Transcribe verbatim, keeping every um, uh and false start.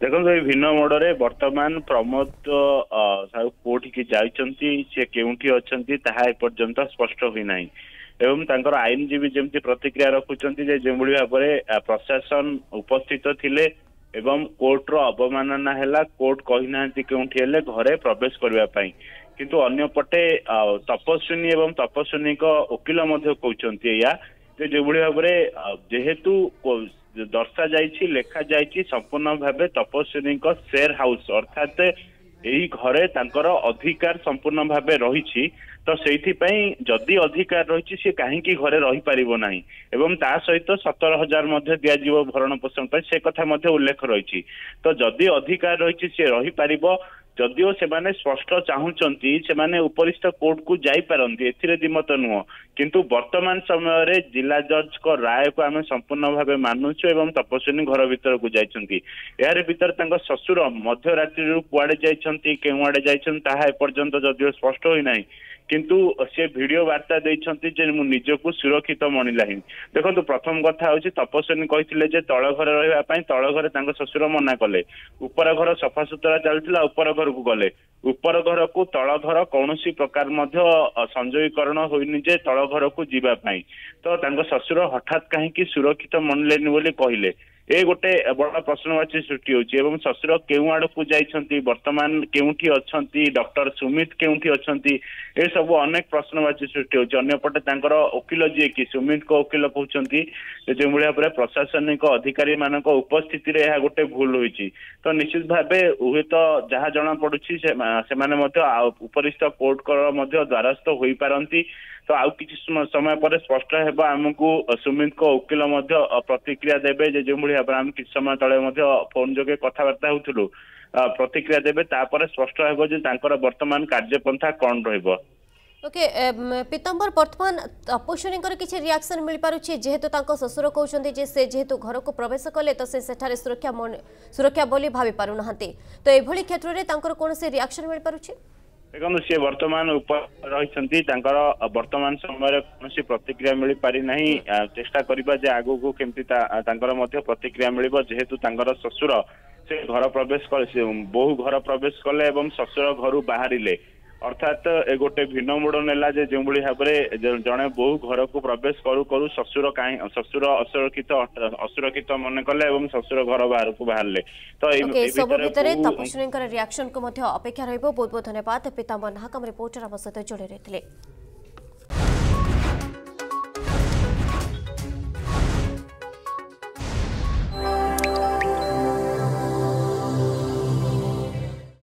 देखो ये भिन्न मोड़े बर्तमान प्रमोद साहू कोठिकी जाइछंती से केउठी अछंती ताहा एपर्यंत स्पष्ट होई नाही एवं तांकर आईनजीवी जेमती प्रतिक्रिया रखुचंती जे जेमुली भाबरे प्रशासन उपस्थित थिले एवं कोर्ट रो अवमानना हैला कोर्ट कहि नांती केउठी हेले घरे प्रवेश करबा पई किंतु अन्य पटे तपस्विनी एवं तपस्विनी को वकील मध्य कहउचंती या जे जेमुली भाबरे जेहेतु दर्शा जाइछि लेखा जाइछि संपूर्ण भावे तपस्विनी को शेयर हाउस अर्थात यही घरे तांकर अधिकार संपूर्ण भावे रही तो सेठी पई जदि अधिकार रही सी कहीं घरे रही पारिबो नाही एवं ता सहित सतर हजार मध्य दिया जीव भरण पोषण पर से कथा मध्य उल्लेख रही तो जदि अधिकार रही सी रही पारिबो जदिओ से माने स्पष्ट चाहूचंती से माने उपरिस्थ कोर्ट को जाई पारंती एथिरे दिमत नुह किंतु वर्तमान समय रे जिला जज को राय को आमे संपूर्ण भावे मानुछु एवं तपस्विनी घर भीतर को जाइछंती यार भीतर तांको ससुर मध्य रात्रि रु कुआडे जाइछंती केउआडे जाइछन ताहा ए पर्यंत जदिओ स्पष्ट होई नाही किंतु से वीडियो वार्ता देइछंती जे मु निजको सुरक्षित मनिला ही देखंतु प्रथम कथा होची तपस्विनी कहिथिले जे तळ घर रहबा पई तळ घरे तांको ससुर मना कले ऊपर घर सफा सुतरा चलथिला ऊपर घर को गले ऊपर घर को तळ घर कौनसी प्रकार मध्य संजयीकरण होइनि जे तळ घर को जीवा पई तो तांको ससुर हठात काहे कि सुरक्षित मनलेनि बोली कहिले ए गोटे बड़ा प्रश्नवाची सृष्टि होची एवं ससुर केउ आड़ को जाइछंती वर्तमान केउठी अछंती डॉक्टर सुमित केउठी अछंती ए सब अनेक प्रश्नवाची सृष्टि होची अन्य पटे तांकर वकील जे कि सुमित को वकील कहउचंती जे मुलिया पर प्रशासनिक अधिकारी मानक उपस्थिति रे या गोटे भूल होईची तो निश्चित भाबे उहे तो जहा जणा पडुची से माने मध्य उपरिस्थ कोर्ट कर मध्य द्वारस्थ होई पारंती तो आउ किछि समय पर स्पष्ट हेबा हमकु सुमित को वकील मध्य प्रतिक्रिया देबे जे जेमुली भाबे हम किछि समय तळे मध्य फोन जोगे कथावार्ता होथुलु प्रतिक्रिया देबे तापर स्पष्ट हेबो जे तांकर वर्तमान कार्यपंथा कोन रहइबो। ओके पीतांबर वर्तमान तपस्विनी किसी रिएक्शन मिल पारुछि जेहेतु तांको ससुर कहउछंती जे से जेहेतु घर को प्रवेश कले तो से सेठारे सुरक्षा सुरक्षा बोली भाबी पारु नहंती तो एभली क्षेत्र रे तांकर कोनसे रिएक्शन मिल पारुछि देखो सी वर्तमान ऊपर रही वर्तमान समय कौन प्रतिक्रिया मिल पारि नहीं चेष्टा करबा जे आगो को केमती प्रतिक्रिया मिल जेहेतु तांकर ससुर से घर प्रवेश बहु घर प्रवेश कले एवं ससुर घर बाहरिले अर्थात ए गोटे भिन्न मोड़ नेला जे जो भाव में जड़े बहु घर को प्रवेश करू करू ससुर कहीं ससुर असुरक्षित असुरक्षित मन कले एवं ससुर घर बाहर को बाहरले तो सब भितर तपस्विनी रिएक्शन को अपेक्षा रहिबो। बहुत बहुत धन्यवाद पीतांबर नाहकम रिपोर्टर आम सहित जोड़े रही।